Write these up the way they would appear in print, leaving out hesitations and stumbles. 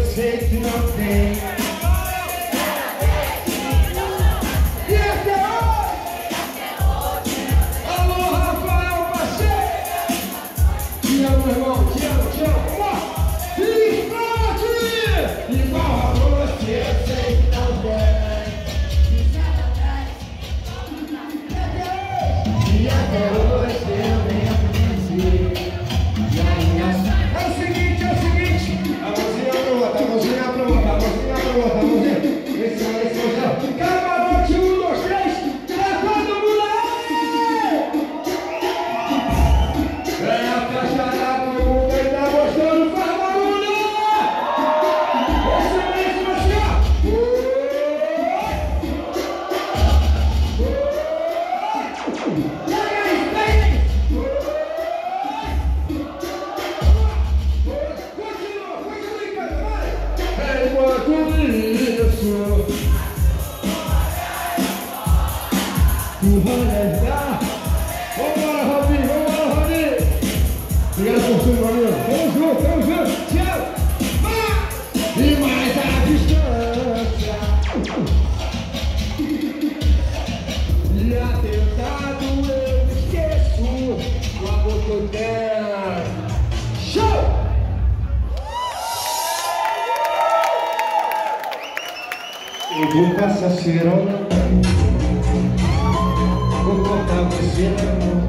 sei que não tem. E até hoje. Alô, Rafael Parceiro. Te amo, irmão, te amo, te amo. Explode! Igual a você, eu sei que não tem. E até hoje eu lembro de si. É o seguinte, a mãozinha pronta, a mãozinha pronta, a mãozinha pronta, a mãozinha. Esse é o já. Camarote, 1, 2, 3, tira todo mundo aí! É a caixa d'água, todo mundo aí tá gostando, faz barulho! Esse é assim, ó. Enquanto isso, tu vai levar. Vambora, Robinho, vambora, Robinho. Obrigado por tudo, Robinho. Tamo junto, tchau. E mais a distância. E atentado eu esqueço o amor que eu tenho. Show! Eu vou passar cerona, vou cortar você na mão,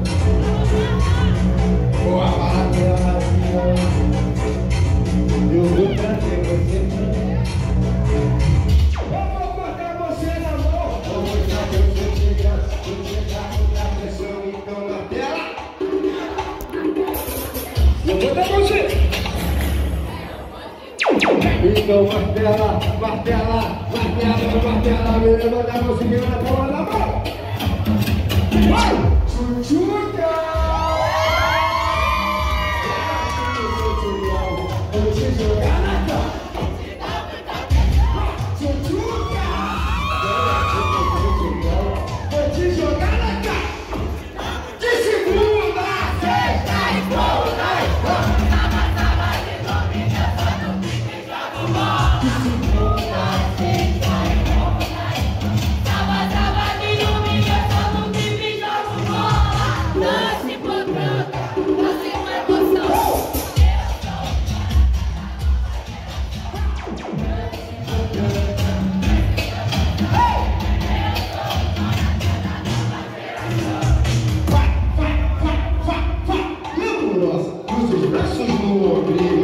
vou amarrar pela macia, eu vou trazer você pra mim. Eu vou cortar você na mão, vou mostrar que eu sou de graça, vou chegar com a pressão, então na tela. Eu vou dar você. Então martela, martela, martela, martela, me levanta a mãozinha na palma da mão. Vai! Chuchuca! Vou te jogar na cama. Chuchuca! Vou te jogar na cama. De segunda a sexta e volta e volta. Braços no ombro.